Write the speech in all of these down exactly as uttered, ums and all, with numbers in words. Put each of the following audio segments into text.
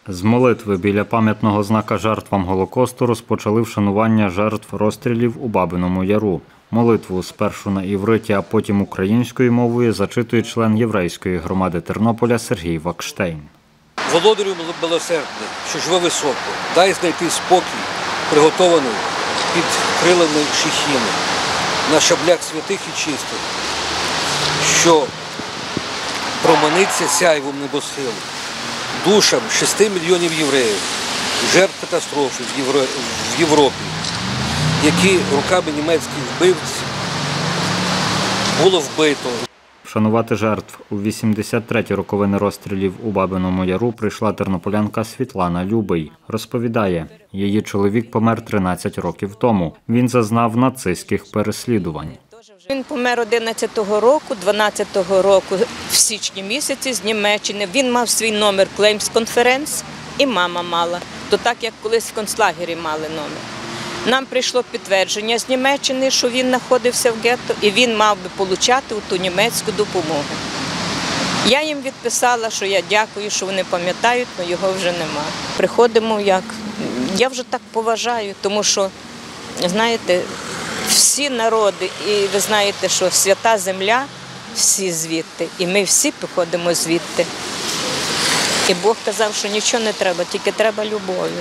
З молитви біля пам'ятного знака жертвам Голокосту розпочали вшанування жертв розстрілів у Бабиному Яру. Молитву спершу на івриті, а потім українською мовою зачитує член єврейської громади Тернополя Сергій Вакштейн. Володарю милосердний, що живе високо, дай знайти спокій, приготований під крилами шихіни, на шаблях святих і чистих, що проманиться сяйвом небосхилу, душам шести мільйонів євреїв, жертв катастрофи в Європі, які руками німецьких вбивців було вбито. Вшанувати жертв у вісімдесят треті роковини розстрілів у Бабиному Яру прийшла тернополянка Світлана Любий. Розповідає, її чоловік помер тринадцять років тому. Він зазнав нацистських переслідувань. Він помер одинадцятого року, дванадцятого року в січні місяці з Німеччини. Він мав свій номер Клеймс-конференц і мама мала. То так, як колись в концлагері мали номер. Нам прийшло підтвердження з Німеччини, що він знаходився в гетто, і він мав би отримати ту німецьку допомогу. Я їм відписала, що я дякую, що вони пам'ятають, але його вже нема. Приходимо як, я вже так поважаю, тому що, знаєте, всі народи, і ви знаєте, що свята земля, всі звідти, і ми всі походимо звідти. І Бог казав, що нічого не треба, тільки треба любові.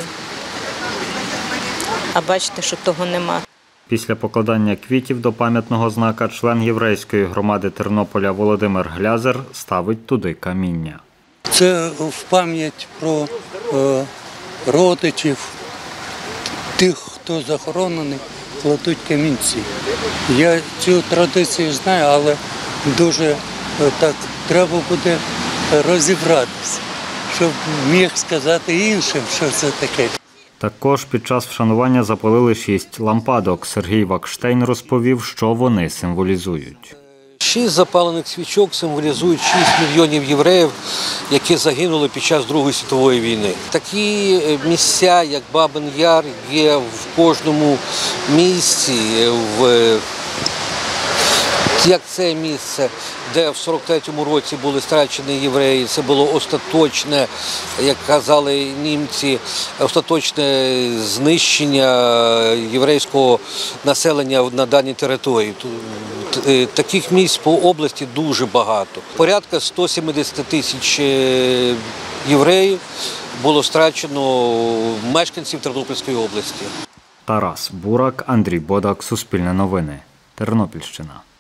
А бачите, що того нема. Після покладання квітів до пам'ятного знака член єврейської громади Тернополя Володимир Глязер ставить туди каміння. Це в пам'ять про е, родичів, тих, хто захоронений, кладуть камінці. Я цю традицію знаю, але дуже е, так треба буде розібратися, щоб міг сказати іншим, що це таке. Також під час вшанування запалили шість лампадок. Сергій Вакштейн розповів, що вони символізують. Шість запалених свічок символізують шість мільйонів євреїв, які загинули під час Другої світової війни. Такі місця, як Бабин Яр, є в кожному місті, в... як це місце, де в сорок третьому році були страчені євреї. Це було остаточне, як казали німці, остаточне знищення єврейського населення на даній території. Таких місць по області дуже багато. Порядка сто сімдесят тисяч євреїв було страчено мешканців Тернопільської області. Тарас Бурак, Андрій Бодак, Суспільне новини, Тернопільщина.